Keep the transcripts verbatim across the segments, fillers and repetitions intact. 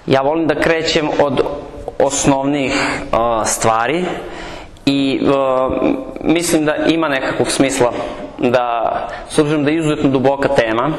Ja volim da krećem od osnovnih stvari i mislim da ima nekakvog smisla da, s obzirom da je izuzetno duboka tema,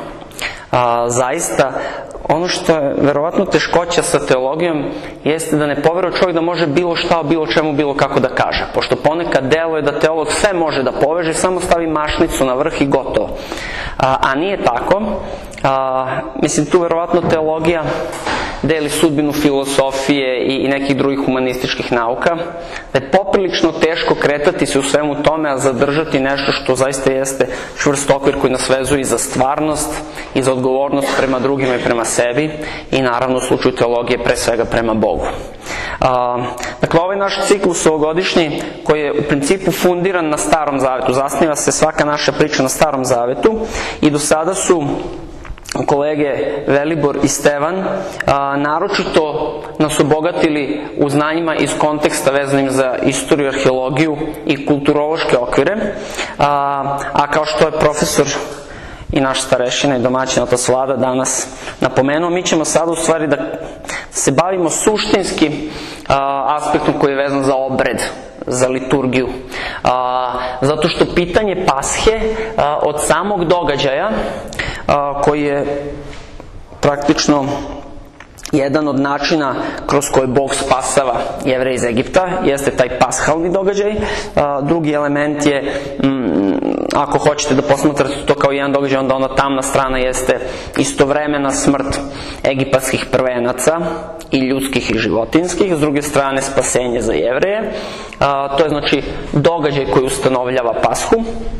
zaista ono što je verovatno teškoća sa teologijom jeste da ne poveruje čovjek da može bilo šta o bilo čemu bilo kako da kaže, pošto ponekad deluje da teolog sve može da poveže, samo stavi mašnicu na vrh i gotovo, a, a nije tako. A, mislim, tu verovatno teologija deli sudbinu filosofije i, i nekih drugih humanističkih nauka, da je poprilično teško kretati se u svemu tome, a zadržati nešto što zaista jeste čvrst okvir koji nas vezuje i za stvarnost i za odgovornost prema drugima i prema sebi i naravno u slučaju teologije pre svega prema Bogu. A, dakle, ovaj naš ciklus ovogodišnji, koji je u principu fundiran na Starom zavetu, zasniva se svaka naša priča na Starom zavetu i do sada su kolege Velibor i Stevan a, naročito nas obogatili u znanjima iz konteksta vezanim za istoriju, arheologiju i kulturološke okvire, a, a kao što je profesor i naš starešina i domaćin otac Vlada danas napomenuo, mi ćemo sada u stvari da se bavimo suštinski a, aspektom koji je vezan za obred, za liturgiju. A, zato što pitanje Pashe a, od samog događaja a, koji je praktično jedan od načina kroz koje Bog spasava Jevreje iz Egipta, jeste taj pashalni događaj. A, drugi element je, m, ako hoćete da posmatrate to kao jedan događaj, onda ona tamna strana jeste istovremena smrt egipatskih prvenaca i ljudskih i životinskih, s druge strane spasenje za Jevreje. A, to je znači događaj koji ustanovljava Pashu.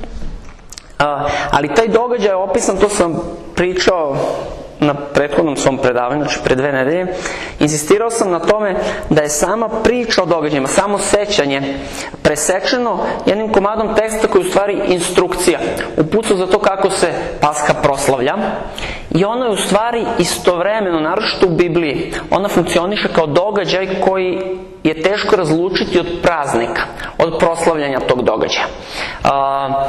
A, ali taj događaj je opisan, to sam pričao na prethodnom svom predavanju, znači pre dve nedelje, insistirao sam na tome da je sama priča o događajima, samo sećanje, presečeno jednim komadom teksta koji je u stvari instrukcija, uputstvo za to kako se Pasha proslavlja, i ono je u stvari istovremeno, naročito u Bibliji, ona funkcioniše kao događaj koji je teško razlučiti od praznika, od proslavljanja tog događaja. A,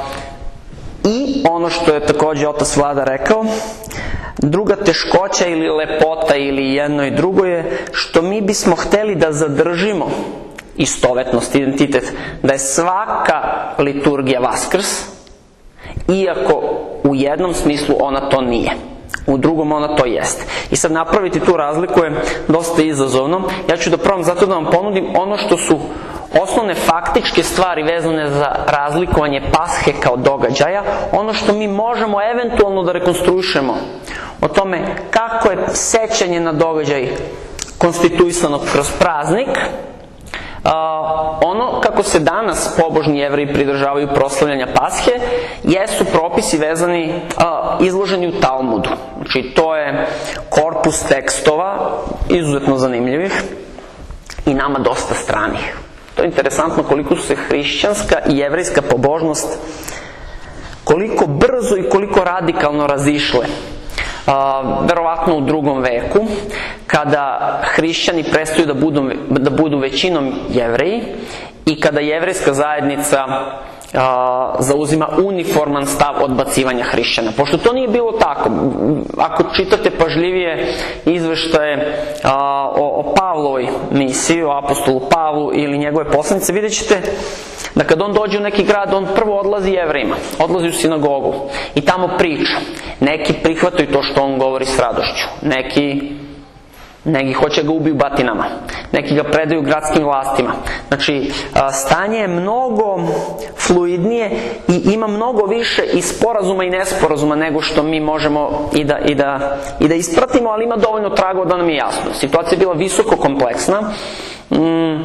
I ono što je takođe otac Vlada rekao, druga teškoća ili lepota ili jedno i drugo je što mi bismo hteli da zadržimo istovetnost, identitet, da je svaka liturgija Vaskrs, iako u jednom smislu ona to nije, u drugom ona to jeste. I sad napraviti tu razliku je dosta izazovno. Ja ću da probam zato da vam ponudim ono što su osnovne faktičke stvari vezane za razlikovanje Pashe kao događaja, ono što mi možemo eventualno da rekonstruišemo o tome kako je sećanje na događaj konstituisano kroz praznik, Uh, ono kako se danas pobožni Jevreji pridržavaju proslavljanja Pashe jesu propisi vezani, uh, izloženi u Talmudu. Znači to je korpus tekstova izuzetno zanimljivih i nama dosta stranih. To je interesantno koliko su se hrišćanska i jevrejska pobožnost koliko brzo i koliko radikalno razišle. Uh, verovatno u drugom veku, kada hrišćani prestaju da budu, da budu većinom Jevreji i kada jevrejska zajednica uh, zauzima uniforman stav odbacivanja hrišćana. Pošto to nije bilo tako, ako čitate pažljivije izveštaje uh, o, o Pavlovoj misiji, o apostolu Pavlu ili njegove poslanice, vidjet ćete da kad on dođe u neki grad, on prvo odlazi Jevrejima, odlazi u sinagogu i tamo priča. Neki prihvataju to što on govori s radošću, neki, neki hoće ga ubiju batinama, neki ga predaju gradskim vlastima. Znači, stanje je mnogo fluidnije i ima mnogo više i sporazuma i nesporazuma nego što mi možemo i da, i da, i da ispratimo, ali ima dovoljno tragova da nam je jasno. Situacija je bila visoko kompleksna. Mm,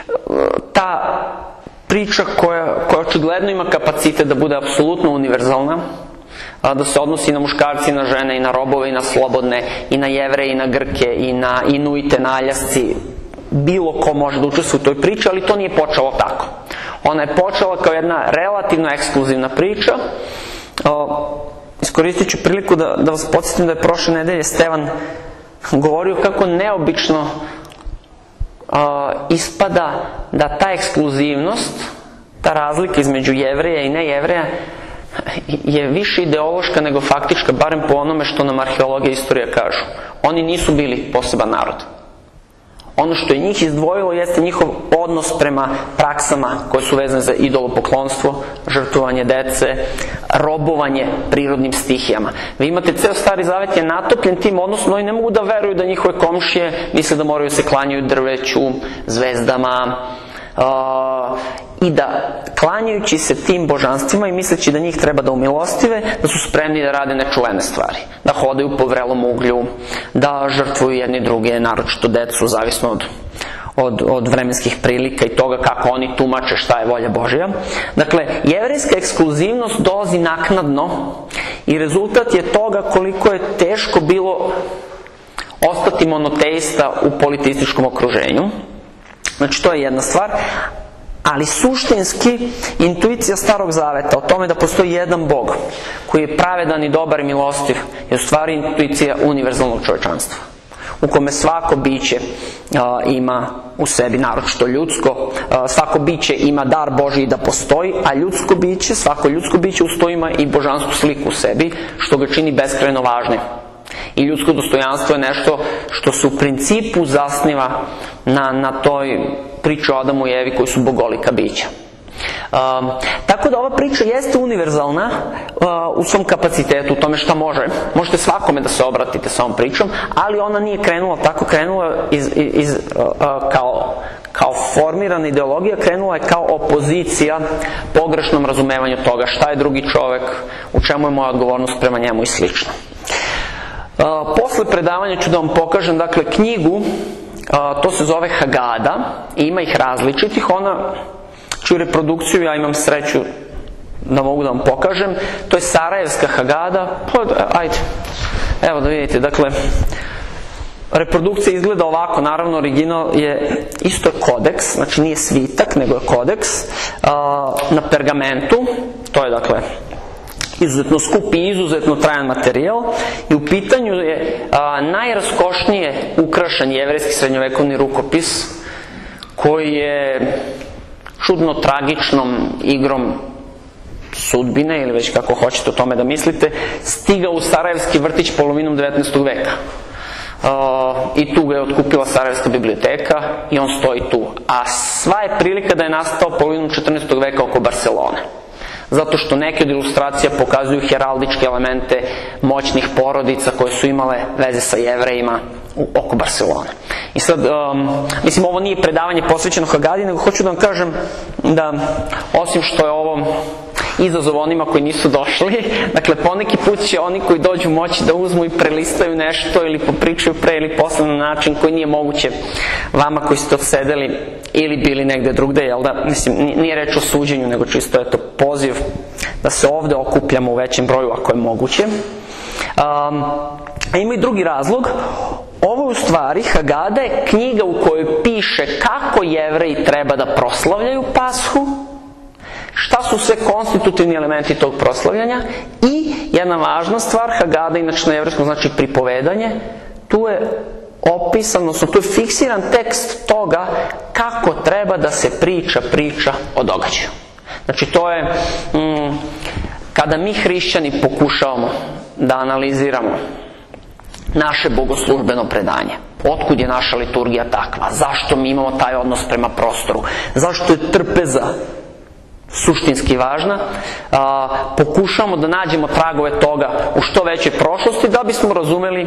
ta priča koja, koja očigledno ima kapacitet da bude apsolutno univerzalna, da se odnosi na muškarci, na žene, i na robove, i na slobodne, i na Jevreje, i na Grke, i na Inuite, na Aljasci. Bilo ko može da učestvuje u toj priči, ali to nije počelo tako. Ona je počela kao jedna relativno ekskluzivna priča. Iskoristit ću priliku da, da vas podsjetim da je prošle nedelje Stevan govorio kako neobično Uh, ispada da ta ekskluzivnost, ta razlika između Jevreja i nejevreja je više ideološka nego faktička, barem po onome što nam arheologija i istorija kažu. Oni nisu bili poseban narod. Ono što je njih izdvojilo jeste njihov odnos prema praksama koje su vezane za idolopoklonstvo, žrtvovanje dece, robovanje prirodnim stihijama. Vi imate ceo Stari Zavet je natopljen tim odnosom, oni ne mogu da veruju da njihove komšije misle da moraju se klanjaju drveću, zvezdama, uh, i da klanjajući se tim božanstvima i misleći da njih treba da umilostive, da su spremni da rade nečuvene stvari. Da hodaju po vrelom uglju, da žrtvuju jedni druge, naročito decu, zavisno od, od, od vremenskih prilika i toga kako oni tumače šta je volja Božja. Dakle, jevrejska ekskluzivnost dolazi naknadno i rezultat je toga koliko je teško bilo ostati monoteista u politističkom okruženju. Znači, to je jedna stvar. Ali suštinski, intuicija Starog Zaveta o tome da postoji jedan Bog koji je pravedan i dobar i milostiv je u stvari intuicija univerzalnog čovečanstva, u kome svako biće a, ima u sebi, naročito ljudsko, a, svako biće ima dar Božji da postoji, a ljudsko biće, svako ljudsko biće uz to ima i božansku sliku u sebi, što ga čini beskrajno važnim. I ljudsko dostojanstvo je nešto što se u principu zasniva na, na toj priči o Adamu i Evi koji su bogolika bića. Um, tako da ova priča jeste univerzalna uh, u svom kapacitetu, u tome šta može. Možete svakome da se obratite sa ovom pričom, ali ona nije krenula tako, krenula iz, iz, uh, uh, kao, kao formirana ideologija, krenula je kao opozicija pogrešnom razumevanju toga šta je drugi čovek, u čemu je moja odgovornost prema njemu i slično. Uh, posle predavanja ću da vam pokažem, dakle, knjigu, uh, to se zove Hagada, i ima ih različitih, ona, čiju reprodukciju ja imam sreću da mogu da vam pokažem, to je Sarajevska Hagada, pa, ajde, evo da vidite, dakle, reprodukcija izgleda ovako, naravno original je, isto je kodeks, znači nije svitak, nego je kodeks, uh, na pergamentu, to je, dakle, izuzetno skup i izuzetno trajan materijal, i u pitanju je a, najraskošnije ukrašen jevrejski srednjovekovni rukopis koji je čudno tragičnom igrom sudbine, ili već kako hoćete o tome da mislite, stigao u Sarajevski vrtić polovinom devetnaestog veka. Uh, i tu ga je otkupila Sarajevska biblioteka i on stoji tu. A sva je prilika da je nastao polovinom četrnaestog veka oko Barcelone. Zato što neke od ilustracija pokazuju heraldičke elemente moćnih porodica koje su imale veze sa Jevrejima oko Barcelone. I sad, um, mislim, ovo nije predavanje posvećeno Hagadi, nego hoću da vam kažem da, osim što je ovo izazov onima koji nisu došli, dakle, poneki put će oni koji dođu moći da uzmu i prelistaju nešto ili popričaju pre ili posle na način koji nije moguće vama koji ste odsedeli ili bili negde drugde, jel da, mislim, nije reč o suđenju, nego čisto je to poziv da se ovde okupljamo u većem broju ako je moguće. Um, a ima i drugi razlog. Ovo u stvari, Hagada je knjiga u kojoj piše kako Jevreji treba da proslavljaju Pashu, šta su sve konstitutivni elementi tog proslavljanja, i jedna važna stvar, Hagada inače na jevrejskom znači pripovedanje, tu je opisan, odnosno tu je fiksiran tekst toga kako treba da se priča priča o događaju. Znači to je, mm, kada mi hrišćani pokušavamo da analiziramo naše bogoslužbeno predanje, otkud je naša liturgija takva, zašto mi imamo taj odnos prema prostoru, zašto je trpeza suštinski važna, a, pokušamo da nađemo tragove toga u što većoj prošlosti da bismo razumeli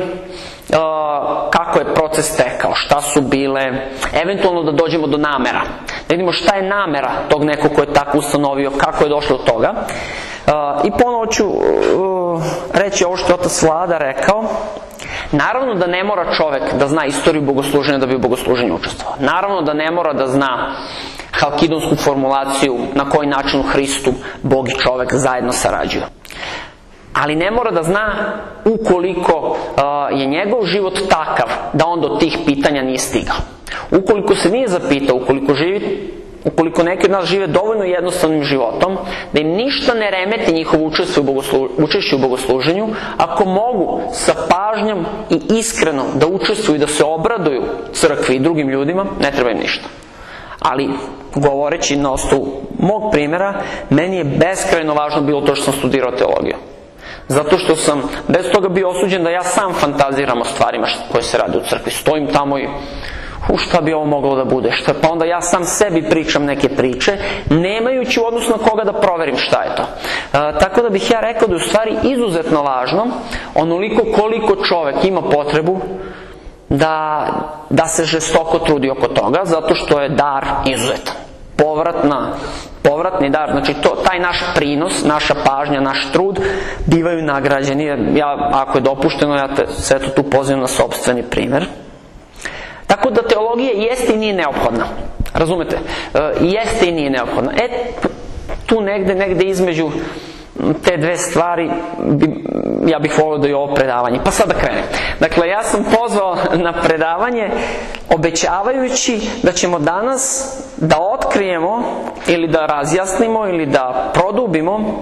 a, kako je proces tekao, šta su bile, eventualno da dođemo do namera, da vidimo šta je namera tog nekog ko je tako ustanovio, kako je došlo do toga. A, i ponovo ću uh, reći ovo što je otac Vlada rekao. Naravno da ne mora čovek da zna istoriju bogosluženja da bi u bogosluženju učestvovao. Naravno da ne mora da zna halkidonsku formulaciju na koji način u Hristu Bog i čovek zajedno sarađuju. Ali ne mora da zna ukoliko uh, je njegov život takav da on do tih pitanja nije stigao. Ukoliko se nije zapitao, ukoliko živi ukoliko neki od nas žive dovoljno jednostavnim životom, da im ništa ne remeti njihovo učešće u, bogoslu, učešće u bogosluženju, ako mogu sa pažnjom i iskreno da učestvuju i da se obraduju crkvi i drugim ljudima, ne treba im ništa. Ali, govoreći na osnovu mog primjera, meni je beskrajno važno bilo to što sam studirao teologiju. Zato što sam bez toga bio osuđen da ja sam fantaziram o stvarima koje se rade u crkvi. Stojim tamo i u šta bi ovo moglo da bude, šta, pa onda ja sam sebi pričam neke priče, nemajući u odnosu na koga da proverim šta je to. E, tako da bih ja rekao da je u stvari izuzetno važno, onoliko koliko čovek ima potrebu da, da se žestoko trudi oko toga, zato što je dar izuzetan. Povratna, povratni dar, znači to, taj naš prinos, naša pažnja, naš trud bivaju nagrađeni. Ja, ako je dopušteno, ja te sve to tu pozivam na sopstveni primer. Tako da teologija jeste i nije neophodna. Razumete? E, jeste i nije neophodna. E, tu negde, negde između te dve stvari bi, ja bih volio da je ovo predavanje. Pa sad da krenem. Dakle, ja sam pozvao na predavanje obećavajući da ćemo danas da otkrijemo ili da razjasnimo ili da produbimo uh,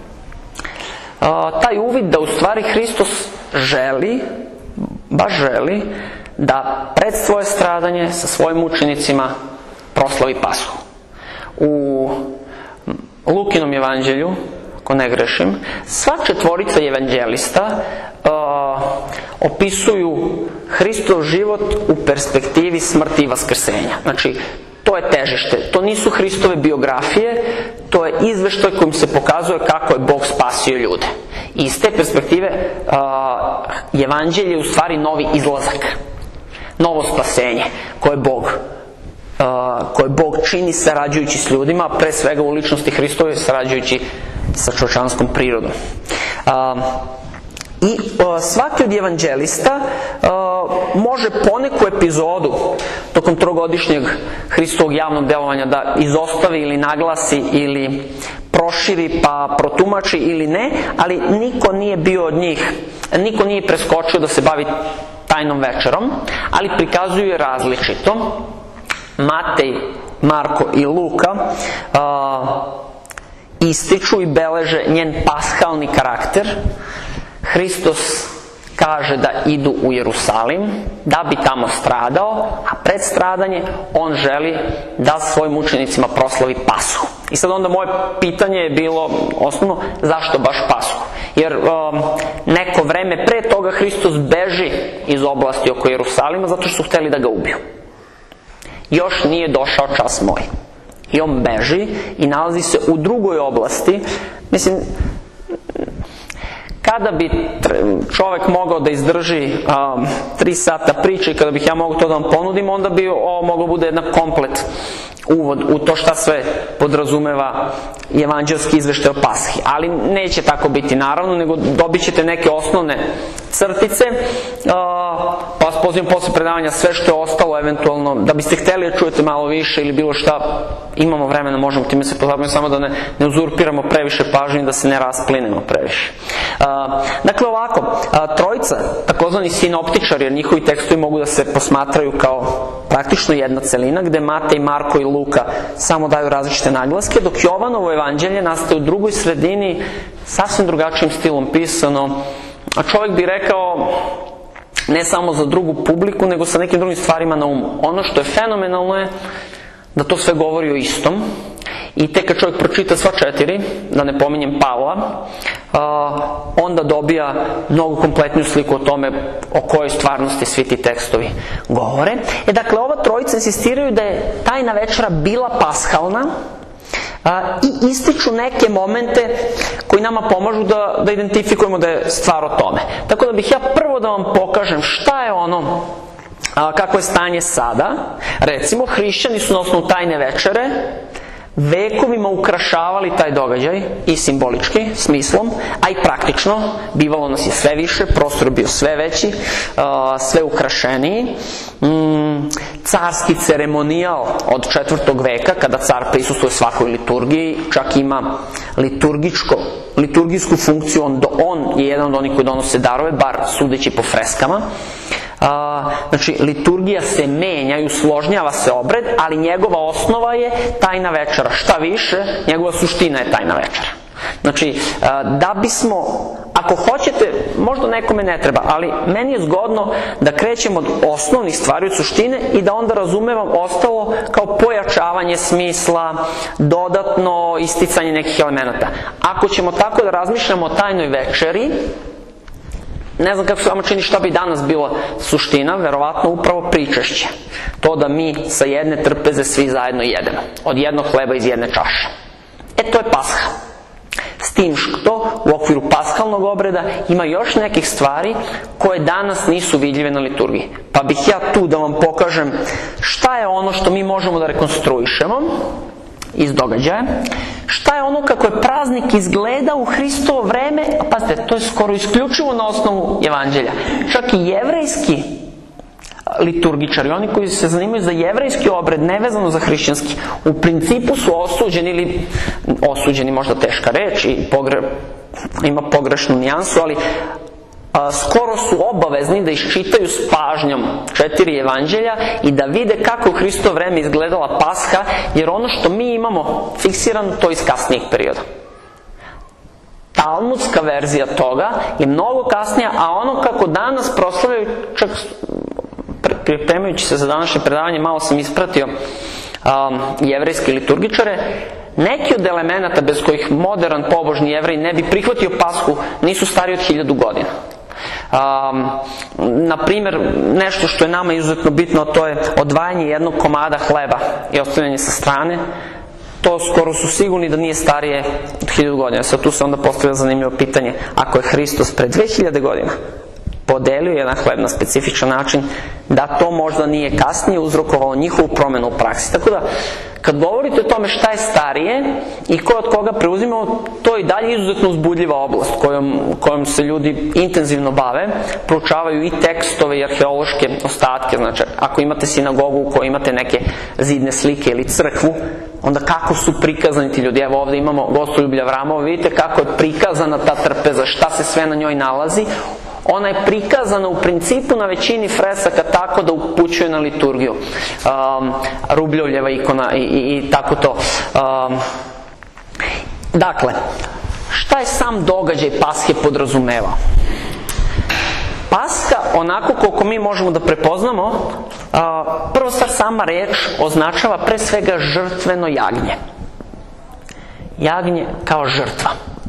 taj uvid da u stvari Hristos želi, baš želi, da pred svoje stradanje sa svojim učenicima proslavi Pashu. U Lukinom evanđelju, ako ne grešim, sva četvorica evanđelista uh, opisuju Hristov život u perspektivi smrti i vaskrsenja. Znači, to je težište. To nisu Hristove biografije, to je izveštaj kojim se pokazuje kako je Bog spasio ljude. I iz te perspektive uh, evanđelje je u stvari novi izlazak, novo spasenje koje Bog uh, koje Bog čini sarađujući s ljudima, pre svega u ličnosti Hristove sarađujući sa čovečanskom prirodom. Uh, I uh, svaki od evanđelista uh, može poneku epizodu tokom trogodišnjeg Hristovog javnog delovanja da izostavi ili naglasi ili proširi pa protumači ili ne, ali niko nije bio od njih, niko nije preskočio da se bavi tajnom večerom, ali prikazuju je različito. Matej, Marko i Luka uh, ističu i beleže njen pashalni karakter. Hristos kaže da idu u Jerusalim, da bi tamo stradao, a pred stradanje on želi da svojim učenicima proslavi Pashu. I sad onda moje pitanje je bilo osnovno, zašto baš Pashu? Jer um, neko vreme pre toga Hristos beži iz oblasti oko Jerusalima zato što su hteli da ga ubiju. Još nije došao čas moj. I on beži i nalazi se u drugoj oblasti. Mislim, kada bi čovek mogao da izdrži um, tri sata priče i kada bih ja mogao to da vam ponudim, onda bi ovo moglo bude jedan komplet uvod u to šta sve podrazumeva evanđelski izveštaj o Pashi. Ali neće tako biti naravno, nego dobit ćete neke osnovne crtice, uh, pa vas pozivam posle predavanja sve što je ostalo eventualno, da biste hteli da čujete malo više ili bilo šta, imamo vremena, možemo time se pozabaviti, samo da ne, ne uzurpiramo previše pažnje, da se ne rasplinemo previše. Uh, dakle ovako, uh, trojica, takozvani sinoptičari, jer njihovi tekstovi mogu da se posmatraju kao praktično jedna celina, gde Matej, Marko i Luka samo daju različite naglaske, dok Jovanovo evanđelje nastaje u drugoj sredini, sasvim drugačijim stilom pisano, a čovjek bi rekao ne samo za drugu publiku, nego sa nekim drugim stvarima na umu. Ono što je fenomenalno je da to sve govori o istom, i tek kad čovjek pročita sva četiri, da ne pominjem Pavla, onda dobija mnogo kompletniju sliku o tome o kojoj stvarnosti svi ti tekstovi govore. E dakle, ova trojica insistiraju da je tajna večera bila pashalna, i ističu neke momente koji nama pomažu da, da identifikujemo da je stvar o tome. Tako da bih ja prvo da vam pokažem šta je ono, a, kako je stanje sada. Recimo, hrišćani su na osnovu tajne večere vekovima ukrašavali taj događaj i simbolički, smislom, a i praktično. Bivalo nas je sve više, prostor je bio sve veći, sve ukrašeniji. Carski ceremonijal od četvrtog veka, kada car prisustuje svakoj liturgiji, čak ima liturgičko, liturgijsku funkciju, on, on je jedan od onih koji donose darove, bar sudeći po freskama. A, znači, liturgija se menja i usložnjava se obred, ali njegova osnova je tajna večera. Šta više, njegova suština je tajna večera. Znači, a, da bismo, ako hoćete, možda nekome ne treba, ali meni je zgodno da krećemo od osnovnih stvari, od suštine, i da onda razumevam ostalo kao pojačavanje smisla, dodatno isticanje nekih elemenata. Ako ćemo tako da razmišljamo o tajnoj večeri, ne znam kako se vama čini šta bi danas bila suština, verovatno upravo pričešće. To da mi sa jedne trpeze svi zajedno jedemo, od jednog hleba iz jedne čaše. E, to je Pasha. S tim što u okviru paskalnog obreda ima još nekih stvari koje danas nisu vidljive na liturgiji. Pa bih ja tu da vam pokažem šta je ono što mi možemo da rekonstruišemo iz događaja, šta je ono kako je praznik izgleda u Hristovo vreme, a pazite, to je skoro isključivo na osnovu evanđelja. Čak i jevrejski liturgičari, oni koji se zanimaju za jevrejski obred, nevezano za hrišćanski, u principu su osuđeni, ili osuđeni možda teška reč i pogre, ima pogrešnu nijansu, ali a, skoro su obavezni da iščitaju s pažnjom četiri evanđelja i da vide kako u Hristovo vreme izgledala Pasha, jer ono što mi imamo fiksirano, to iz kasnijeg perioda. Talmudska verzija toga je mnogo kasnija, a ono kako danas proslavljaju, čak pripremajući se za današnje predavanje, malo sam ispratio um, jevrejske liturgičare, neki od elemenata bez kojih modern pobožni jevrej ne bi prihvatio Pashu nisu stari od hiljadu godina. Um, na primjer, nešto što je nama izuzetno bitno, to je odvajanje jednog komada hleba i ostavljanje sa strane. To skoro su sigurni da nije starije od hiljadu godina. Sad tu se onda postavlja zanimljivo pitanje, ako je Hristos pre dve hiljade godina podelio jedan hleb na specifičan način, da to možda nije kasnije uzrokovalo njihovu promenu u praksi. Tako da, kad govorite o tome šta je starije i ko od koga preuzimamo, to je i dalje izuzetno uzbudljiva oblast kojom, kojom se ljudi intenzivno bave, proučavaju i tekstove i arheološke ostatke. Znači, ako imate sinagogu u kojoj imate neke zidne slike ili crkvu, onda kako su prikazani ti ljudi. Evo ovde imamo Gostoljublje Avramova, vidite kako je prikazana ta trpeza, šta se sve na njoj nalazi. Ona je prikazana u principu na većini fresaka tako da upućuje na liturgiju. Um, Rubljovljeva ikona i, i, i tako to. Um, dakle, šta je sam događaj Pashe podrazumevao? Pasha, onako koliko mi možemo da prepoznamo, uh, prvo stvar, sama reč označava pre svega žrtveno jagnje. Jagnje kao žrtva.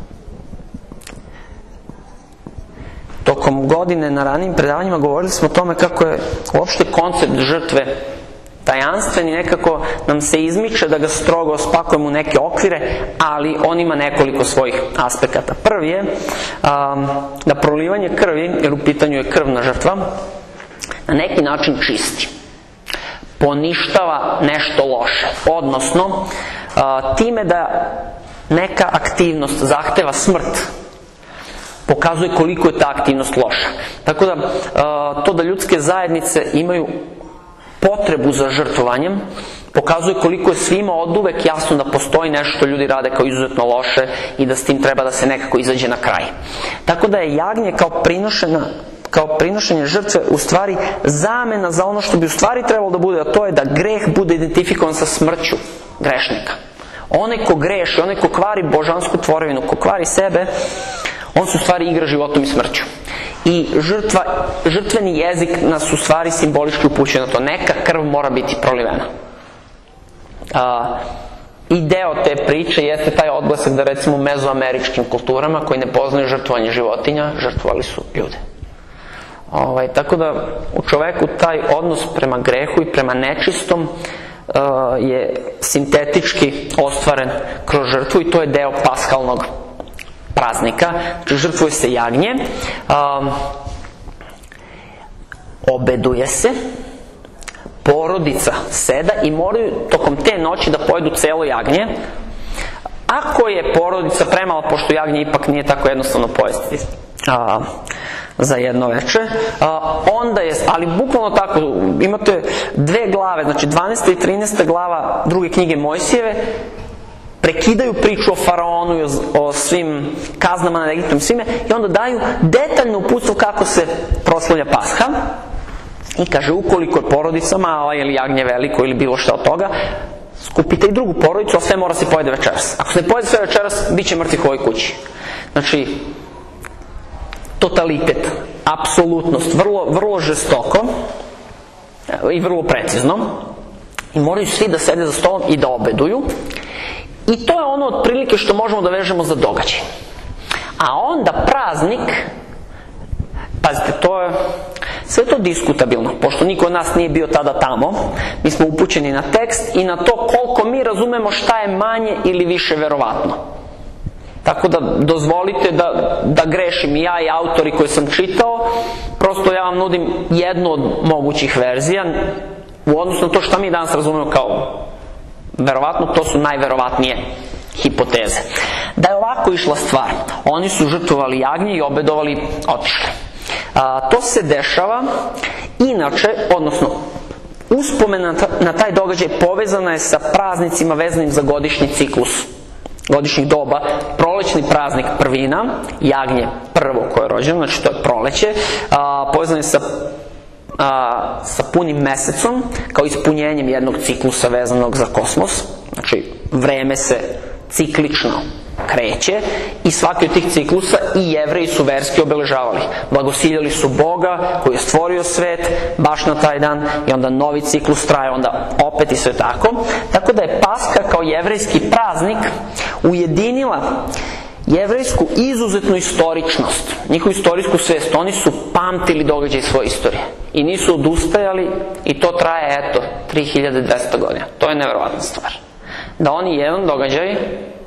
Tokom godine na ranijim predavanjima govorili smo o tome kako je uopšte koncept žrtve tajanstven i nekako nam se izmiče da ga strogo spakujemo u neke okvire, ali on ima nekoliko svojih aspekata. Prvi je um, da prolivanje krvi, jer u pitanju je krvna žrtva, na neki način čisti. Poništava nešto loše. Odnosno, uh, time da neka aktivnost zahteva smrt, pokazuje koliko je ta aktivnost loša. Tako da, to da ljudske zajednice imaju potrebu za žrtvovanjem, pokazuje koliko je svima oduvek jasno da postoji nešto što ljudi rade kao izuzetno loše i da s tim treba da se nekako izađe na kraj. Tako da je jagnje kao prinošena kao prinošenje žrtve u stvari zamena za ono što bi u stvari trebalo da bude, a to je da greh bude identifikovan sa smrću grešnika. Onaj ko greši, onaj ko kvari božansku tvorevinu, ko kvari sebe, on se u stvari igra životom i smrću. I žrtva, žrtveni jezik nas u stvari simbolički upućuje na to. Neka krv mora biti prolivena. A, I deo te priče jeste taj odblesak da recimo u mezoameričkim kulturama koji ne poznaju žrtvovanje životinja, žrtvovali su ljude. Ovaj, tako da u čoveku taj odnos prema grehu i prema nečistom uh, je sintetički ostvaren kroz žrtvu i to je deo paskalnog praznika. Znači, žrtvuje se jagnje, um, obeduje se, porodica seda i moraju tokom te noći da pojedu celo jagnje. Ako je porodica premala, pošto jagnje ipak nije tako jednostavno pojesti a, za jedno veče, a, onda je, ali bukvalno tako, imate dve glave, znači dvanaesta i trinaesta glava druge knjige Mojsijeve, prekidaju priču o faraonu i o, o svim kaznama nad Egiptom svime i onda daju detaljno uputstvo kako se proslavlja Pasha i kaže, ukoliko je porodica mala ili jagnje veliko ili bilo šta od toga, skupite i drugu porodicu, a sve mora se pojede večeras. Ako se ne pojede sve večeras, bit će mrtvih u ovoj kući. Znači, totalitet, apsolutnost, vrlo, vrlo žestoko i vrlo precizno. I moraju svi da sede za stolom i da obeduju. I to je ono otprilike što možemo da vežemo za događaj. A onda praznik Pazite, to je sve to diskutabilno, pošto niko od nas nije bio tada tamo, mi smo upućeni na tekst i na to koliko mi razumemo šta je manje ili više verovatno. Tako da dozvolite da, da grešim i ja i autori koji sam čitao, prosto ja vam nudim jednu od mogućih verzija, u odnosu na to šta mi danas razumemo kao verovatno, to su najverovatnije hipoteze. Da je ovako išla stvar, oni su žrtvovali jagnje i obedovali, otišli. A, to se dešava, inače, odnosno, uspomena na taj događaj povezana je sa praznicima vezanim za godišnji ciklus, godišnjih doba, prolećni praznik prvina, jagnje prvo koje je rođeno, znači to je proleće, a, povezan je sa, a, sa punim mesecom, kao ispunjenjem jednog ciklusa vezanog za kosmos, znači vreme se ciklično kreće i svaki od tih ciklusa i Jevreji su verski obeležavali. Blagosiljali su Boga koji je stvorio svet baš na taj dan i onda novi ciklus traje, onda opet i sve tako. Tako da je Paska kao jevrejski praznik ujedinila jevrejsku izuzetnu istoričnost, njihovu istorijsku svest. Oni su pamtili događaj svoje istorije i nisu odustajali i to traje, eto, tri hiljade dvesta godina. To je nevjerovatna stvar. Da oni jedan događaj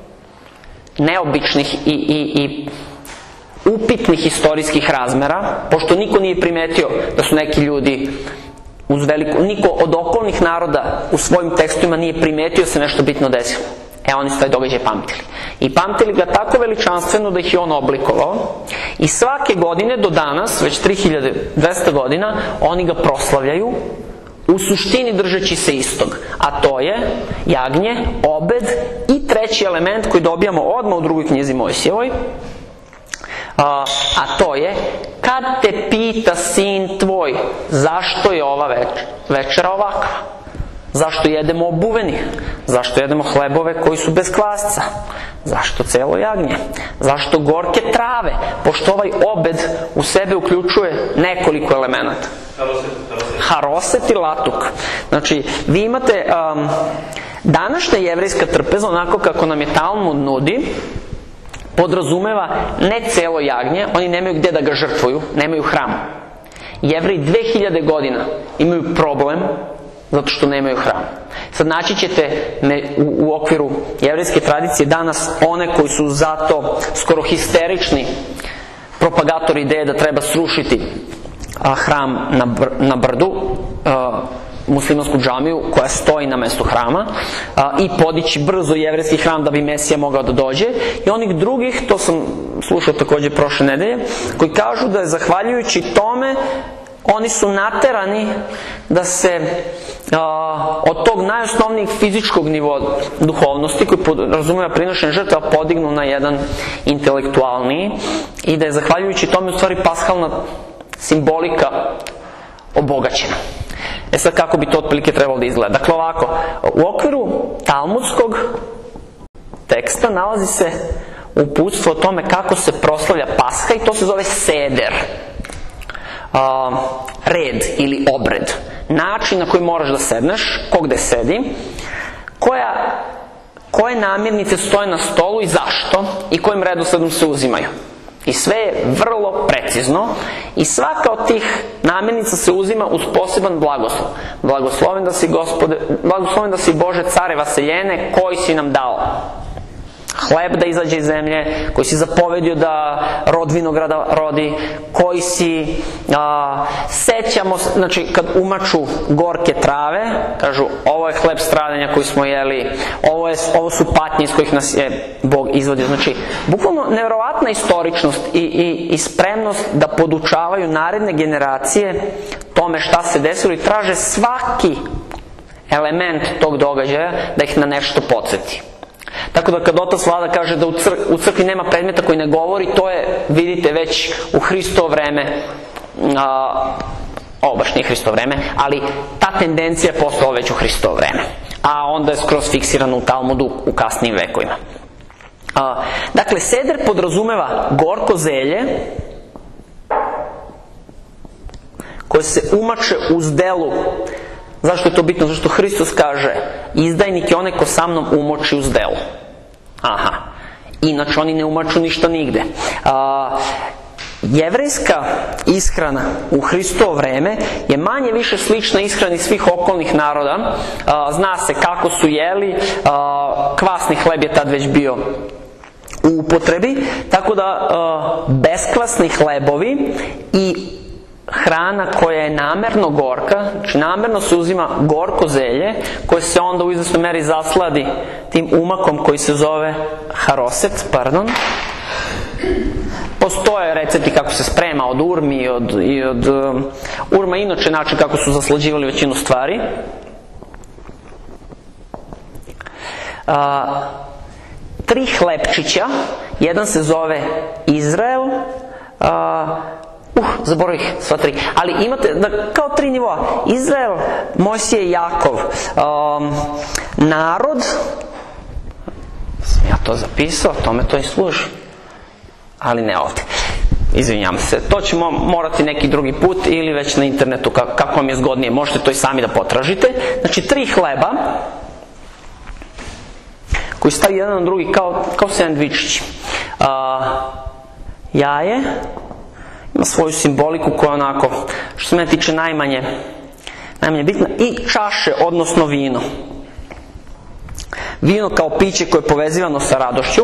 neobičnih i, i, i upitnih istorijskih razmera, pošto niko nije primetio da su neki ljudi uz veliko, niko od okolnih naroda u svojim tekstovima nije primetio se nešto bitno desilo. E, oni su taj događaj pamtili. I pamtili ga tako veličanstveno da ih je on oblikovao i svake godine do danas, već tri hiljade dvesta godina, oni ga proslavljaju, u suštini držeći se istog, a to je jagnje, obed i treći element koji dobijamo odmah u drugoj knjizi Mojsijevoj, a, a to je kad te pita sin tvoj zašto je ova več, večera ovakva, zašto jedemo obuveni, zašto jedemo hlebove koji su bez kvasca, zašto celo jagnje, zašto gorke trave, pošto ovaj obed u sebe uključuje nekoliko elemenata. Haroset i latuk. Znači, vi imate um, današnja jevrejska trpeza, onako kako nam je Talmud nudi, podrazumeva ne celo jagnje, oni nemaju gde da ga žrtvuju, nemaju hram. Jevreji dve hiljade godina imaju problem zato što nemaju hram. Sad naći ćete me u, u okviru jevrejske tradicije danas one koji su zato skoro histerični propagatori ideje da treba srušiti a, hram na, br, na brdu, a, muslimansku džamiju koja stoji na mestu hrama a, i podići brzo jevrejski hram da bi Mesija mogao da dođe, i onih drugih, to sam slušao takođe prošle nedelje, koji kažu da je zahvaljujući tome oni su naterani da se a, od tog najosnovnijeg fizičkog nivoa duhovnosti koji razumeva prinošenje žrtva podignu na jedan intelektualniji, i da je zahvaljujući tome u stvari paskalna simbolika obogaćena. E sad, kako bi to otprilike trebalo da izgleda? Dakle, ovako, u okviru talmudskog teksta nalazi se uputstvo o tome kako se proslavlja Paska, i to se zove seder. Uh, red ili obred, način na koji moraš da sedneš, ko gde sedi, koja, koje namirnice stoje na stolu i zašto, i kojim redosledom se uzimaju. I sve je vrlo precizno i svaka od tih namirnica se uzima uz poseban blagoslov. Blagosloven da si, Gospode, blagosloven da si Bože care vaseljene koji si nam dao hleb da izađe iz zemlje, koji si zapovedio da rod vinograda rodi, koji si a, sećamo, znači kad umaču gorke trave, kažu ovo je hleb stradanja koji smo jeli, ovo, je, ovo su patnje iz kojih nas je Bog izvodio. Znači, bukvalno nevjerovatna istoričnost i, i, i spremnost da podučavaju naredne generacije tome šta se desilo i traže svaki element tog događaja da ih na nešto podsjeti. Tako da kad otac Vlada kaže da u, crk, u crkvi nema predmeta koji ne govori, to je, vidite, već u Hristovo vreme, a, ovo baš nije Hristovo vreme, ali ta tendencija je postala već u Hristovo vreme, a onda je skroz fiksirana u Talmudu u kasnijim vekovima. A, dakle, seder podrazumeva gorko zelje koje se umače uz delu. Zašto je to bitno? Zašto Hristos kaže izdajnik je onaj ko sa mnom umoči uz delu. Aha. Inače oni ne umaču ništa nigde. A, jevrejska ishrana u Hristovo vreme je manje više slična ishrani svih okolnih naroda. Zna se kako su jeli, kvasni hleb je tad već bio u upotrebi, tako da beskvasni hlebovi i hrana koja je namerno gorka, znači namerno se uzima gorko zelje koje se onda u izvesnoj meri zasladi tim umakom koji se zove haroset, pardon. Postoje recepti kako se sprema od urmi i od, i od um, urma, inače način kako su zaslađivali većinu stvari. A, tri hlebčića, jedan se zove Izrael, a, uh, zaboravih sva tri, ali imate da, kao tri nivoa, Izrael, Mojsije i Jakov, um, narod, sam ja to zapisao, tome to i služi, ali ne ovde. Izvinjam se. To ćemo morati neki drugi put ili već na internetu kako vam je zgodnije. Možete to i sami da potražite. Znači, tri hleba koji stavi jedan na drugi kao, kao sendvičići. Uh, jaje ima svoju simboliku koja onako, što se mene tiče, najmanje, najmanje bitna. I čaše, odnosno vino. Vino kao piće koje je povezivano sa radošću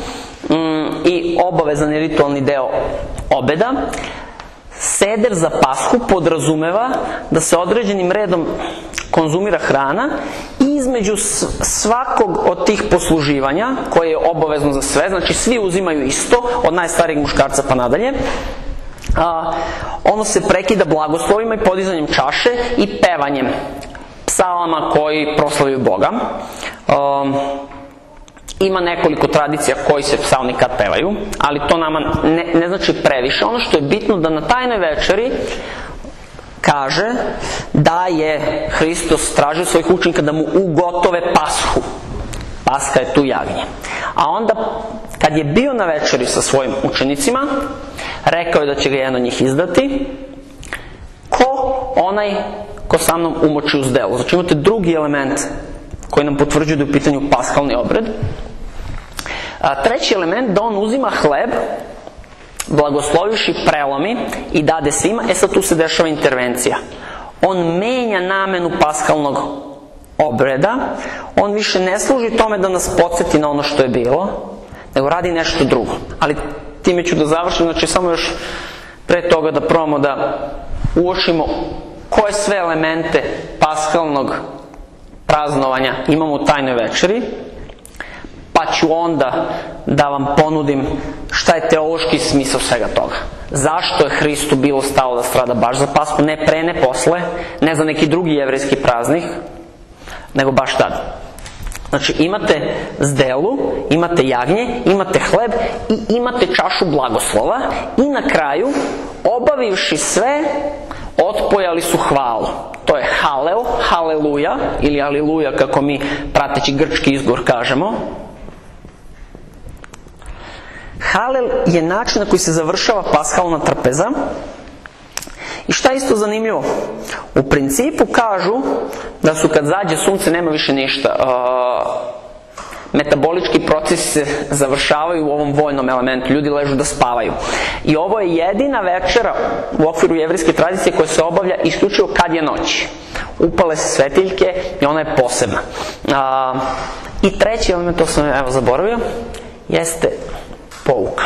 i obavezan je ritualni deo obeda. Seder za Pashu podrazumeva da se određenim redom konzumira hrana i između svakog od tih posluživanja, koje je obavezno za sve, znači svi uzimaju isto, od najstarijeg muškarca pa nadalje, a, ono se prekida blagoslovima i podizanjem čaše i pevanjem psalama koji proslavljaju Boga. A, Ima nekoliko tradicija koji se psalmi kad pevaju, ali to nama ne, ne znači previše. Ono što je bitno da na tajnoj večeri kaže da je Hristos tražio svojih učenika da mu ugotove Pashu. Paska je tu jagnje. A onda, kad je bio na večeri sa svojim učenicima, rekao je da će ga jedan od njih izdati. Ko? Onaj ko sa mnom umoči u zdelu. Znači imate drugi element koji nam potvrđuje da je u pitanju paskalni obred. A treći element, da on uzima hleb, blagosloviši, prelomi i dade svima. E sad tu se dešava intervencija. On menja namenu paskalnog obreda. On više ne služi tome da nas podsjeti na ono što je bilo, nego radi nešto drugo. Ali time ću da završim, znači samo još pre toga da probamo da uočimo koje sve elemente paskalnog praznovanja imamo u tajnoj večeri, pa ću onda da vam ponudim šta je teološki smisao svega toga. Zašto je Hristu bilo stalo da strada baš za Pashu, ne pre, ne posle, ne za neki drugi jevrejski praznik, nego baš tad. Znači imate zdelu, imate jagnje, imate hleb i imate čašu blagoslova i na kraju, obavivši sve, otpojali su hvalu. To je halel, haleluja, ili aliluja kako mi prateći grčki izgovor kažemo. Halel je način na koji se završava paskalna trpeza. I šta je isto zanimljivo? U principu kažu da su kad zađe sunce nema više ništa. Metabolički procesi se završavaju u ovom vojnom elementu. Ljudi ležu da spavaju. I ovo je jedina večera u okviru jevrejske tradicije koja se obavlja isključivo kad je noć. Upale se svetiljke i ona je posebna. A, I treći element, to sam evo zaboravio, jeste pouka.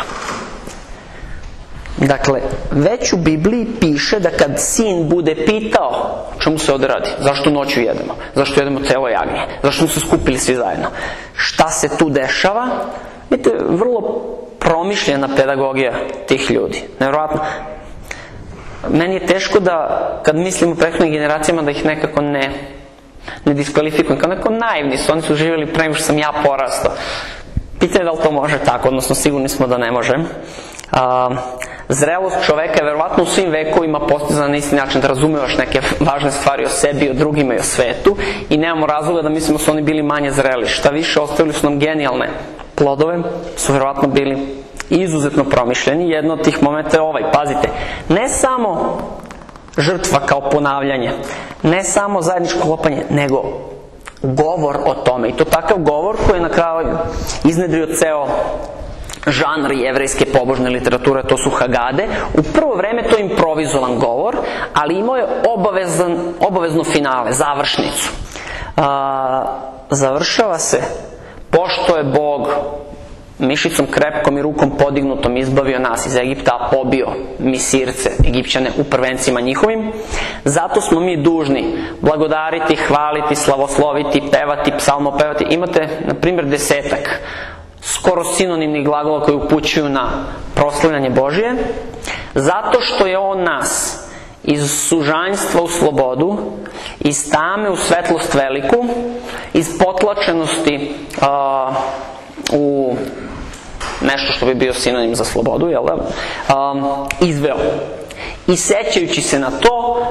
Dakle, već u Bibliji piše da kad sin bude pitao o čemu se ovde radi, zašto noću jedemo, zašto jedemo celo jagnje, zašto smo se skupili svi zajedno, šta se tu dešava, vidite, vrlo promišljena pedagogija tih ljudi. Nevjerojatno. Meni je teško da, kad mislim o prethodnim generacijama, da ih nekako ne, ne diskvalifikujem. Kao neko naivni su, oni su živjeli pre nego što sam ja porastao. Pitanje da li to može tako, odnosno sigurni smo da ne može. A, zrelost čoveka je verovatno u svim vekovima postizana na isti način, da razumevaš neke važne stvari o sebi, o drugima i o svetu, i nemamo razloga da mislimo da su oni bili manje zreli. Šta više, ostavili su nam genijalne plodove, su verovatno bili izuzetno promišljeni. Jedno od tih momenta je ovaj, pazite, ne samo žrtva kao ponavljanje, ne samo zajedničko klopanje, nego govor o tome. I to takav govor koji je na kraju iznedrio ceo žanr jevrejske pobožne literature, to su Hagade. U prvo vreme to je improvizovan govor, ali imao je obavezan, obavezno finale, završnicu. A, završava se: pošto je Bog mišicom krepkom i rukom podignutom izbavio nas iz Egipta, a pobio Misirce, Egipćane, u prvencima njihovim, zato smo mi dužni blagodariti, hvaliti, slavosloviti, pevati, psalmopevati. Imate, na primjer, desetak skoro sinonimnih glagola koji upućuju na proslavljanje Božije, zato što je On nas iz sužanjstva u slobodu, iz tame u svetlost veliku, iz potlačenosti uh, u nešto što bi bio sinonim za slobodu, jel da, um, izveo. I sećajući se na to,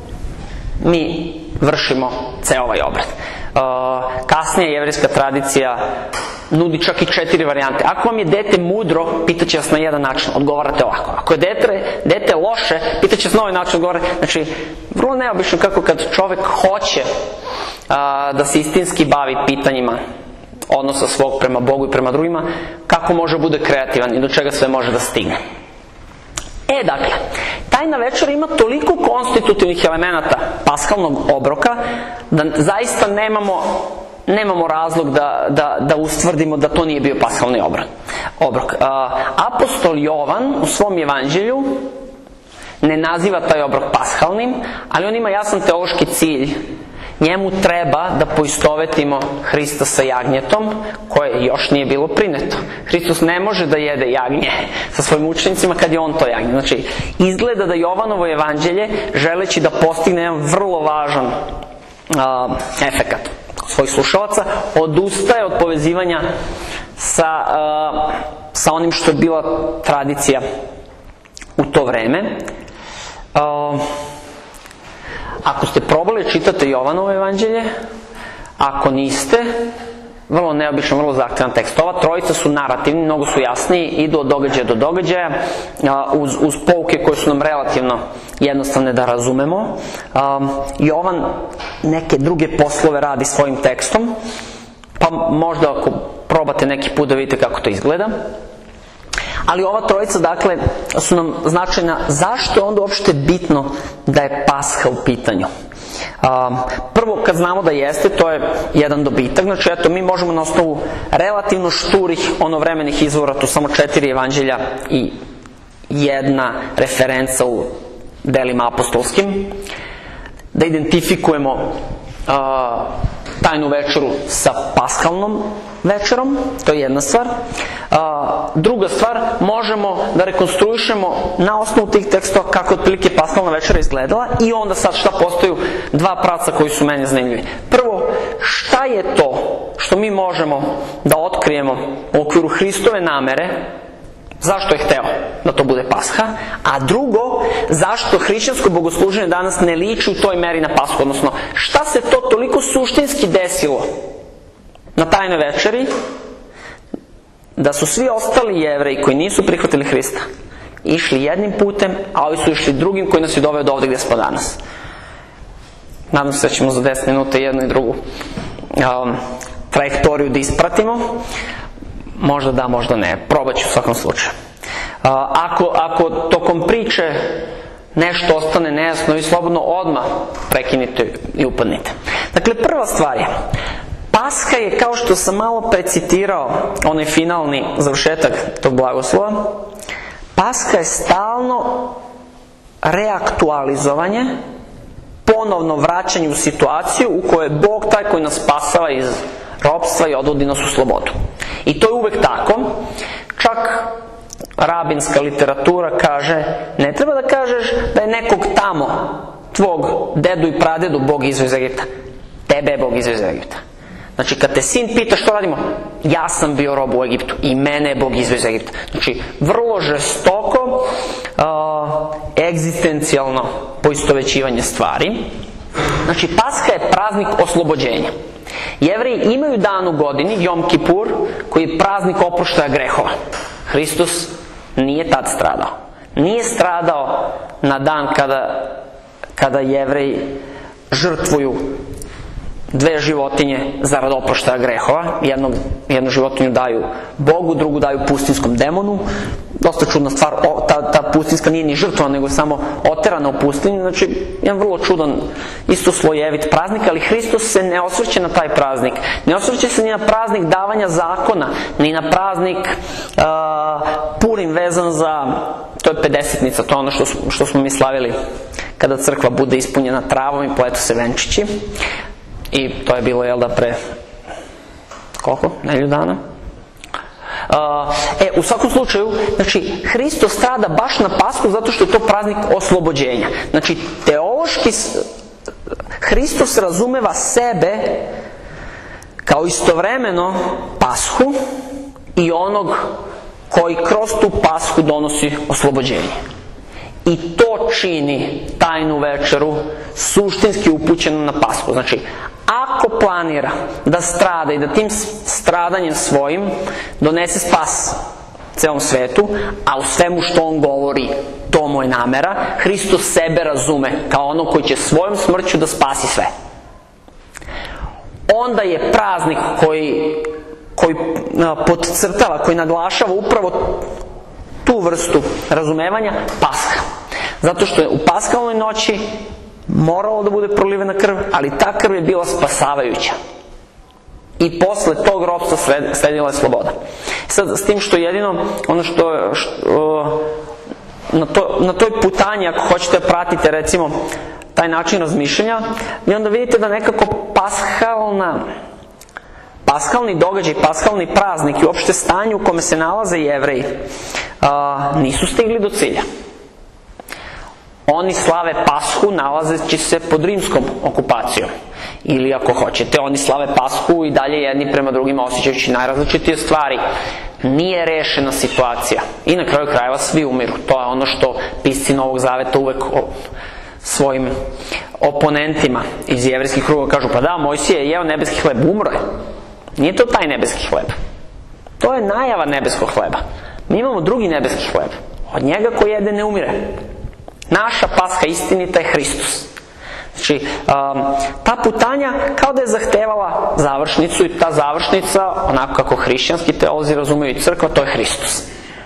mi vršimo ceo ovaj obred. Uh, kasnija jevrejska tradicija nudi čak i četiri varijante. Ako vam je dete mudro, pitaće vas na jedan način, odgovarate ovako. Ako je dete, dete loše, pitaće vas na ovaj način, odgovarate. Znači, vrlo neobično kako kad čovek hoće uh, da se istinski bavi pitanjima odnosa svog prema Bogu i prema drugima, kako može bude kreativan i do čega sve može da stigne. E, dakle, tajna večera ima toliko konstitutivnih elemenata paskalnog obroka, da zaista nemamo, nemamo razlog da, da, da ustvrdimo da to nije bio paskalni obrok. obrok. Apostol Jovan u svom evanđelju ne naziva taj obrok paskalnim, ali on ima jasan teološki cilj. Njemu treba da poistovetimo Hrista sa jagnjetom, koje još nije bilo prineto. Hristos ne može da jede jagnje sa svojim učenicima kad je on to jagnje. Znači, izgleda da Jovanovo evanđelje, želeći da postigne jedan vrlo važan uh, efekat svojih slušalaca, odustaje od povezivanja sa, uh, sa onim što je bila tradicija u to vreme. Uh, Ako ste probali, čitate Jovanovo evanđelje, ako niste, vrlo neobično, vrlo zahtevan tekst. Ova trojica su narativni, mnogo su jasniji, idu od događaja do događaja, uz, uz pouke koje su nam relativno jednostavne da razumemo. Jovan neke druge poslove radi svojim tekstom, pa možda ako probate neki put da vidite kako to izgleda. Ali ova trojica, dakle, su nam značajna. Zašto je onda uopšte bitno da je Pasha u pitanju? Um, prvo, kad znamo da jeste, to je jedan dobitak. Znači, eto, mi možemo na osnovu relativno šturih onovremenih izvora, tu samo četiri evanđelja i jedna referenca u delima apostolskim, da identifikujemo uh, tajnu večeru sa paskalnom večerom, to je jedna stvar. A, druga stvar, možemo da rekonstruišemo na osnovu tih tekstova kako otprilike paskalna večera izgledala i onda sad šta postaju dva pravca koji su meni zanimljivi. Prvo, šta je to što mi možemo da otkrijemo u okviru Hristove namere, zašto je hteo da to bude Pasha, a drugo, zašto hrišćansko bogosluženje danas ne liči u toj meri na Pashu, odnosno šta se to toliko suštinski desilo na tajnoj večeri, da su svi ostali Jevreji koji nisu prihvatili Hrista išli jednim putem, a ovi su išli drugim koji nas je doveo do ovde gde smo danas. Nadam se da ćemo za deset minuta jednu i drugu um, trajektoriju da ispratimo. Možda da, možda ne. Probat ću u svakom slučaju. Uh, ako, ako tokom priče nešto ostane nejasno, vi slobodno odmah prekinite i upadnite. Dakle, prva stvar je, Pasha je, kao što sam malo precitirao, onaj finalni završetak tog blagoslova, Pasha je stalno reaktualizovanje, ponovno vraćanje u situaciju u kojoj je Bog taj koji nas spasava iz ropstva i odvodi nas u slobodu. I to je uvek tako. Čak rabinska literatura kaže, ne treba da kažeš da je nekog tamo, tvog dedu i pradedu, Bog izveo iz Egipta. Tebe je Bog izveo iz Egipta. Znači, kad te sin pita što radimo, ja sam bio rob u Egiptu i mene je Bog izveo iz Egipta. Znači, vrlo žestoko, uh, egzistencijalno poistovećivanje stvari. Znači, Pasha je praznik oslobođenja. Jevreji imaju dan u godini, Jom Kipur, koji je praznik oproštaja grehova. Hristos nije tad stradao. Nije stradao na dan kada, kada Jevreji žrtvuju dve životinje zarad oproštaja grehova. Jednu, jednu životinju daju Bogu, drugu daju pustinskom demonu. Dosta čudna stvar, o, ta, ta pustinska nije ni žrtva, nego je samo oterana u pustinju. Znači, jedan vrlo čudan, isto slojevit praznik, ali Hristos se ne osvrće na taj praznik. Ne osvrće se ni na praznik davanja zakona, ni na praznik uh, Purim vezan za, to je pedesetnica, to je ono što, što smo mi slavili kada crkva bude ispunjena travom i pletu se venčići. I to je bilo, jel da, pre koliko? Nedelju dana? Uh, e, u svakom slučaju, znači, Hristos strada baš na Pashu zato što je to praznik oslobođenja. Znači, teološki Hristos razumeva sebe kao istovremeno Pashu i onog koji kroz tu Pashu donosi oslobođenje. I to čini tajnu večeru suštinski upućenu na Pashu. Znači, ako planira da strada i da tim stradanjem svojim donese spas celom svetu, a u svemu što on govori, to mu je namera, Hristos sebe razume kao ono koji će svojom smrću da spasi sve. Onda je praznik koji, koji podcrtava, koji naglašava upravo tu vrstu razumevanja Pasha. Zato što je u paskalnoj noći moralo da bude prolivena krv, ali ta krv je bila spasavajuća. I posle tog ropstva sledila je sloboda. Sad, s tim što jedino, ono što, što na, to, na toj putanji, ako hoćete da pratite, recimo, taj način razmišljanja, vi onda vidite da nekako paskalna, paskalni događaj, paskalni praznik i uopšte stanje u kome se nalaze Jevreji, a, nisu stigli do cilja. Oni slave Pashu nalazeći se pod rimskom okupacijom. Ili ako hoćete, oni slave Pashu i dalje jedni prema drugima osjećajući najrazličitije stvari. Nije rešena situacija. I na kraju krajeva svi umiru. To je ono što pisci Novog Zaveta uvek svojim oponentima iz jevrejskih krugova kažu: pa da, Mojsije je jeo nebeski hleb, umro je. Nije to taj nebeski hleb. To je najava nebeskog hleba. Mi imamo drugi nebeski hleb. Od njega ko jede ne umire. Naša Pasha istinita je Hristos. Znači, um, ta putanja kao da je zahtevala završnicu i ta završnica, onako kako hrišćanski teolozi razumeju i crkva, to je Hristos.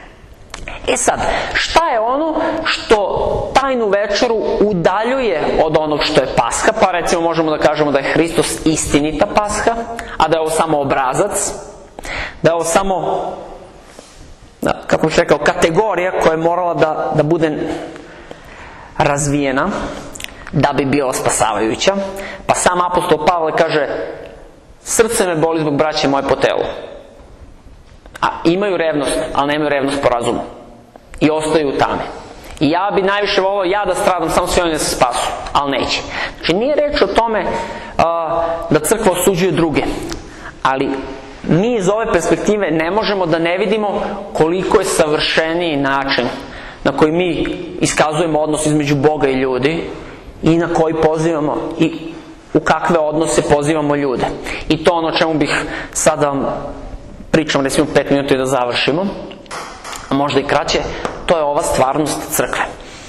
E sad, šta je ono što tajnu večeru udaljuje od onog što je Pasha? Pa recimo možemo da kažemo da je Hristos istinita Pasha, a da je ovo samo obrazac, da je ovo samo, da, kako bih rekao, kategorija koja je morala da, da bude razvijena da bi bila spasavajuća. Pa sam apostol Pavle kaže: srce me boli zbog braće moje po telu. A imaju revnost, ali nemaju revnost po razumu. I ostaju u tame. I ja bi najviše volao ja da stradam, samo sve oni da se spasu, ali neće. Znači nije reč o tome uh, da crkva osuđuje druge, ali mi iz ove perspektive ne možemo da ne vidimo koliko je savršeniji način na koji mi iskazujemo odnos između Boga i ljudi i na koji pozivamo i u kakve odnose pozivamo ljude. I to ono čemu bih sada vam pričam, recimo pet minuta i da završimo, a možda i kraće, to je ova stvarnost crkve.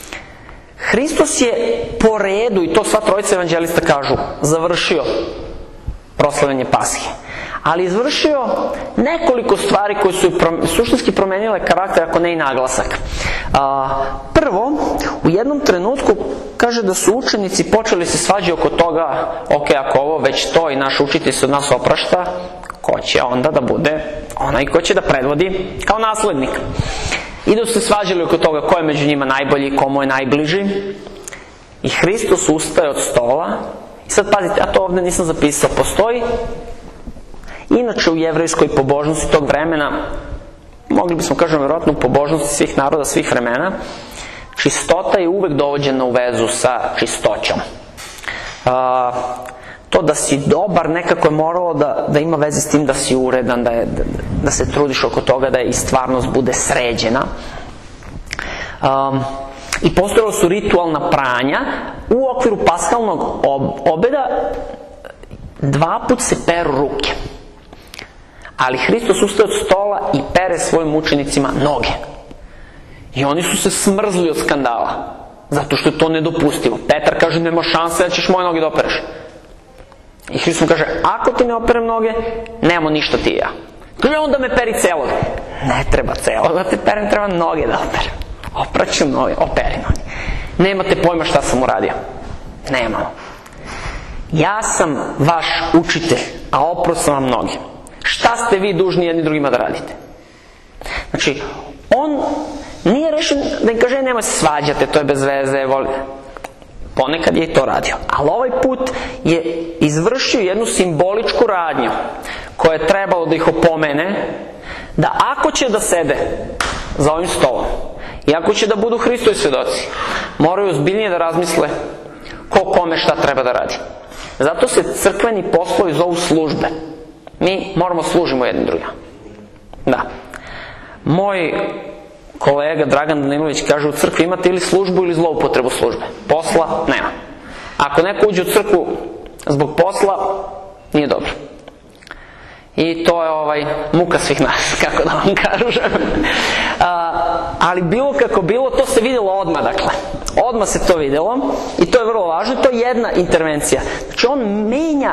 Hristos je po redu, i to sva trojica evanđelista kažu, završio proslavljanje Pashe. Ali izvršio nekoliko stvari koje su suštinski promenile karakter, ako ne i naglasak. A, prvo, u jednom trenutku kaže da su učenici počeli se svađati oko toga: ok, ako ovo već to i naš učitelj se od nas oprašta, ko će onda da bude onaj ko će da predvodi kao naslednik? I da su se svađali oko toga ko je među njima najbolji, komu je najbliži. I Hristos ustaje od stola. I sad pazite, ja to ovde nisam zapisao, postoji inače u jevrejskoj pobožnosti tog vremena, mogli bismo kažemo vjerojatno u pobožnosti svih naroda, svih vremena, čistota je uvek dovođena u vezu sa čistoćom. A, to da si dobar nekako je moralo da, da ima veze s tim da si uredan, da, je, da, da se trudiš oko toga da i stvarnost bude sređena. Um, I postojala su ritualna pranja. U okviru paskalnog obeda dva put se peru ruke. Ali Hristos ustaje od stola i pere svojim učenicima noge. I oni su se smrzli od skandala, zato što je to nedopustivo. Petar kaže: nema šanse da ćeš moje noge da opereš. I Hristos mu kaže, ako ti ne operem noge, nemamo ništa ti i ja. Kaže, onda me peri celog. Ne treba celog da te perem, treba noge da operem. Opraću noge, operi noge. Nemate pojma šta sam uradio. Nemamo. Ja sam vaš učitelj, a oprao sam vam noge. Šta ste vi dužni jedni drugima da radite? Znači, on nije rešen da im kaže, nemoj se svađate, to je bez veze, voli. Ponekad je i to radio. Ali ovaj put je izvršio jednu simboličku radnju koja je trebalo da ih opomene, da ako će da sede za ovim stolom i ako će da budu Hristovi svedoci, moraju ozbiljnije da razmisle ko kome šta treba da radi. Zato se crkveni poslovi zovu službe. Mi moramo služimo jednim drugima. Da. Moj kolega Dragan Danilović kaže, u crkvi imate ili službu ili zloupotrebu službe. Posla nema. Ako neko uđe u crkvu zbog posla, nije dobro. I to je ovaj, muka svih nas, kako da vam kažem. A, ali bilo kako bilo, to se vidjelo odmah, dakle. Odmah se to vidjelo i to je vrlo važno. To je jedna intervencija. Znači on menja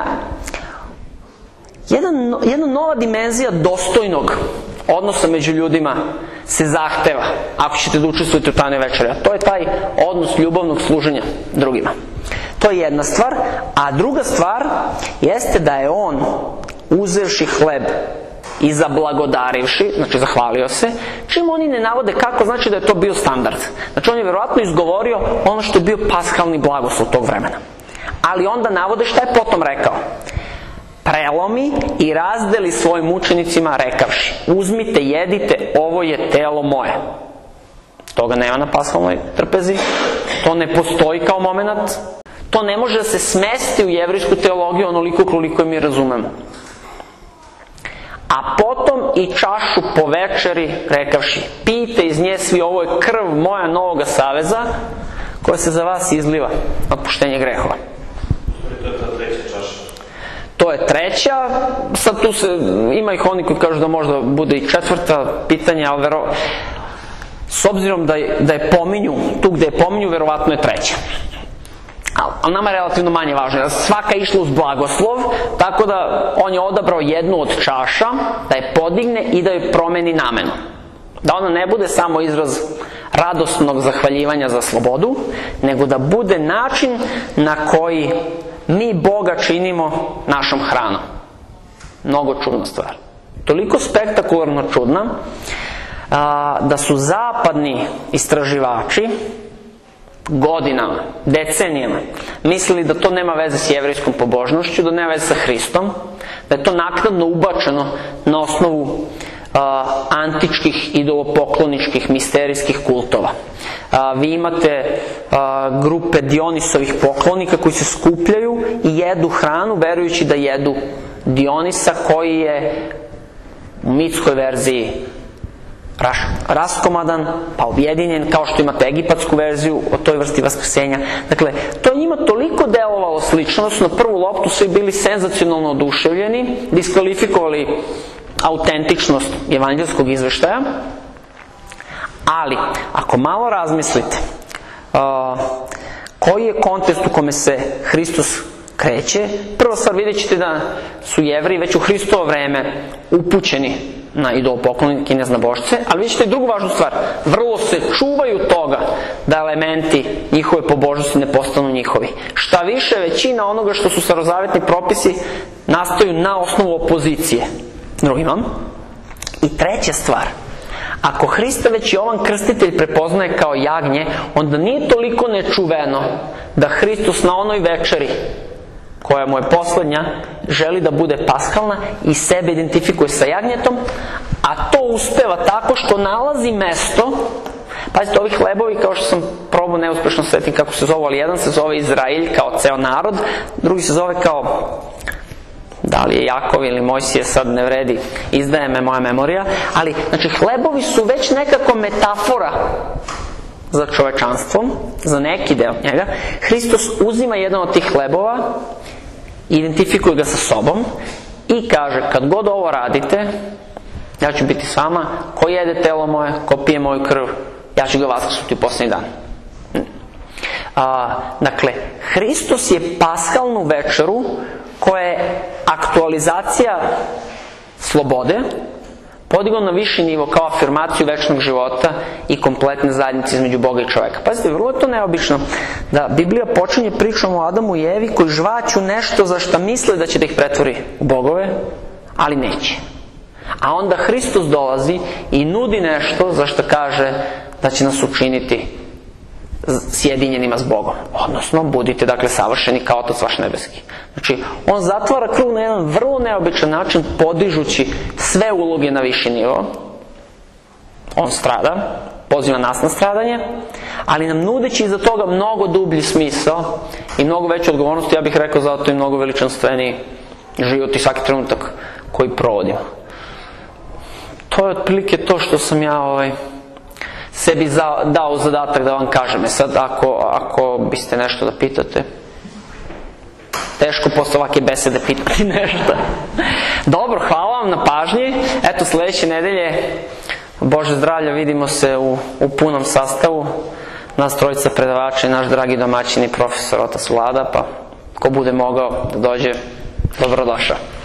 jedan, jedna nova dimenzija dostojnog odnosa među ljudima se zahteva ako ćete da učestvujete u tajnoj večeri. A to je taj odnos ljubavnog služenja drugima. To je jedna stvar. A druga stvar jeste da je on, uzevši hleb i zablagodarivši, znači zahvalio se, čim oni ne navode kako, znači da je to bio standard. Znači on je verovatno izgovorio ono što je bio paskalni blagoslov tog vremena. Ali onda navode šta je potom rekao. Prelomi i razdeli svojim učenicima rekavši, uzmite, jedite, ovo je telo moje. Toga nema na paskalnoj trpezi, to ne postoji kao moment, to ne može da se smesti u jevrijsku teologiju onoliko koliko je mi razumemo. A potom i čašu po večeri rekavši, pijte iz nje svi, ovo je krv moja novoga saveza koja se za vas izliva na otpuštenje grehova. To je ta treća čaša. To je treća, sad tu se, ima ih oni koji kažu da možda bude i četvrta pitanja, ali vero, s obzirom da je, da je pominju, tu gde je pominju, verovatno je treća. Ali nama je relativno manje važno. Svaka je išla uz blagoslov, tako da on je odabrao jednu od čaša, da je podigne i da joj promeni namenu. Da ona ne bude samo izraz radosnog zahvaljivanja za slobodu, nego da bude način na koji mi Boga činimo našom hranom. Mnogo čudna stvar. Toliko spektakularno čudna, a, da su zapadni istraživači godinama, decenijama mislili da to nema veze s jevrijskom pobožnošću, da nema veze sa Hristom, da je to naknadno ubačeno na osnovu uh, antičkih idolopokloničkih misterijskih kultova. Uh, vi imate uh, grupe Dionisovih poklonika koji se skupljaju i jedu hranu verujući da jedu Dionisa koji je u mitskoj verziji raskomadan, pa objedinjen, kao što imate egipatsku verziju o toj vrsti vaskrsenja. Dakle, to je njima toliko delovalo slično, da su na prvu loptu svi bili senzacionalno oduševljeni, diskvalifikovali autentičnost evanđelskog izveštaja, ali, ako malo razmislite, uh, koji je kontekst u kome se Hristos kreće, prvo stvar vidjet ćete da su Jevreji već u Hristovo vreme upućeni na idolopoklonike i neznabošce, ali vidjet ćete drugu važnu stvar, vrlo se čuvaju toga da elementi njihove pobožnosti ne postanu njihovi. Šta više, većina onoga što su starozavetni propisi nastaju na osnovu opozicije drugima. I treća stvar, ako Hrista već Jovan Krstitelj prepoznaje kao jagnje, onda nije toliko nečuveno da Hristos na onoj večeri, koja mu je poslednja, želi da bude paskalna i sebe identifikuje sa jagnjetom, a to uspeva tako što nalazi mesto. Pazite, ovi hlebovi, kao što sam probao neuspešno setiti kako se zove, ali jedan se zove Izrailj kao ceo narod, drugi se zove kao, da li je Jakov ili Mojsije, sad ne vredi, izdaje me moja memorija, ali znači hlebovi su već nekako metafora za čovečanstvo, za neki deo njega. Hristos uzima jedan od tih hlebova, identifikuje ga sa sobom i kaže, kad god ovo radite, ja ću biti s vama, ko jede telo moje, ko pije moju krv, ja ću ga vaskrsuti u posljednji dan. A, dakle, Hristos je paskalnu večeru koja aktualizacija slobode podigao na viši nivo kao afirmaciju večnog života i kompletne zajednice između Boga i čoveka. Pazite, vrlo je to neobično da Biblija počinje pričom o Adamu i Evi koji žvaću nešto za što misle da će da ih pretvori u bogove, ali neće. A onda Hristos dolazi i nudi nešto za što kaže da će nas učiniti sjedinjenima s Bogom. Odnosno, budite dakle savršeni kao Otac vaš nebeski. Znači, on zatvara krug na jedan vrlo neobičan način, podižući sve uloge na viši nivo. On strada, poziva nas na stradanje, ali nam nudeći iza toga mnogo dublji smisao i mnogo veću odgovornost, ja bih rekao zato i mnogo veličanstveniji život i svaki trenutak koji provodimo. To je otprilike to što sam ja ovaj, sebi za, dao zadatak da vam kažem. E sad, ako, ako biste nešto da pitate, teško posle ovake besede pitati nešto. Dobro, hvala vam na pažnji. Eto, sledeće nedelje, Bože zdravlja, vidimo se u, u punom sastavu. Nas trojica predavača i naš dragi domaćin i profesor Otac Vlada, pa ko bude mogao da dođe, dobrodošao.